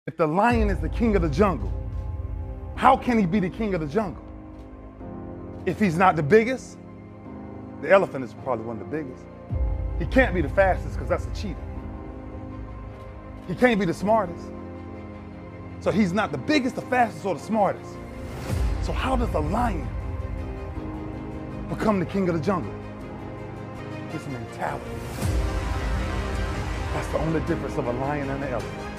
If the lion is the king of the jungle, how can he be the king of the jungle? If he's not the biggest, the elephant is probably one of the biggest. He can't be the fastest because that's a cheetah. He can't be the smartest. So he's not the biggest, the fastest, or the smartest. So how does the lion become the king of the jungle? His mentality. That's the only difference of a lion and an elephant.